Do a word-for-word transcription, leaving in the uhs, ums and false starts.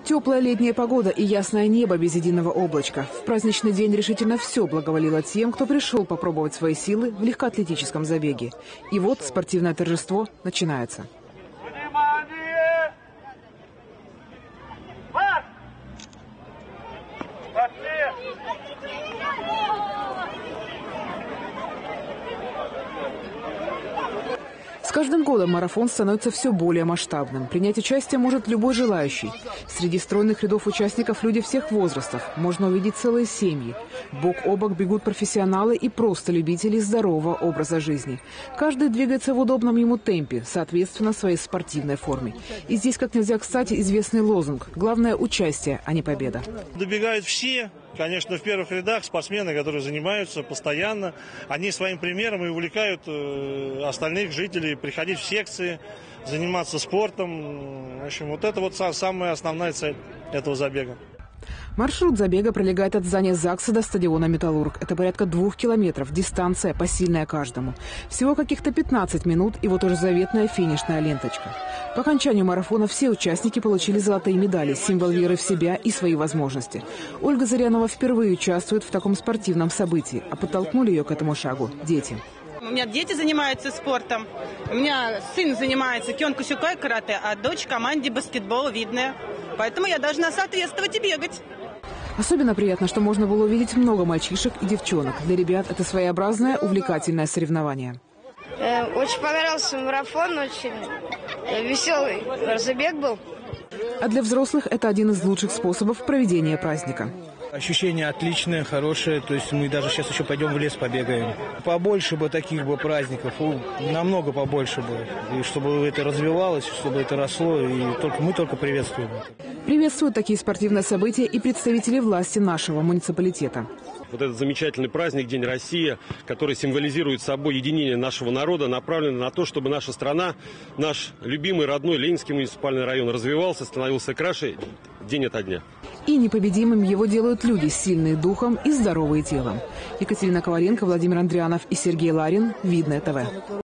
Теплая летняя погода и ясное небо без единого облачка. В праздничный день решительно все благоволило тем, кто пришел попробовать свои силы в легкоатлетическом забеге. И вот спортивное торжество начинается. Внимание! Марш! Пошли! С каждым годом марафон становится все более масштабным. Принять участие может любой желающий. Среди стройных рядов участников люди всех возрастов. Можно увидеть целые семьи. Бок о бок бегут профессионалы и просто любители здорового образа жизни. Каждый двигается в удобном ему темпе, соответственно своей спортивной форме. И здесь как нельзя кстати известный лозунг «Главное – участие, а не победа». Добегают все. Конечно, в первых рядах спортсмены, которые занимаются постоянно, они своим примером и увлекают остальных жителей приходить в секции, заниматься спортом. В общем, вот это вот самая основная цель этого забега. Маршрут забега пролегает от здания ЗАГСа до стадиона «Металлург». Это порядка двух километров. Дистанция посильная каждому. Всего каких-то пятнадцать минут, и вот уже заветная финишная ленточка. По окончанию марафона все участники получили золотые медали, символ веры в себя и свои возможности. Ольга Зырянова впервые участвует в таком спортивном событии, а подтолкнули ее к этому шагу дети. У меня дети занимаются спортом. У меня сын занимается кёнкусюкай карате, а дочь в команде баскетбола видная. Поэтому я должна соответствовать и бегать. Особенно приятно, что можно было увидеть много мальчишек и девчонок. Для ребят это своеобразное, увлекательное соревнование. Очень понравился марафон, очень веселый забег был. А для взрослых это один из лучших способов проведения праздника. Ощущение отличное, хорошее, то есть мы даже сейчас еще пойдем в лес побегаем. Побольше бы таких бы праздников, намного побольше бы. И чтобы это развивалось, чтобы это росло, и только мы только приветствуем это. Приветствуют такие спортивные события и представители власти нашего муниципалитета. Вот этот замечательный праздник День России, который символизирует собой единение нашего народа, направлен на то, чтобы наша страна, наш любимый родной Ленинский муниципальный район развивался, становился краше день ото дня. И непобедимым его делают люди, сильные духом и здоровые телом. Екатерина Коваленко, Владимир Андрианов и Сергей Ларин. Видное ТВ.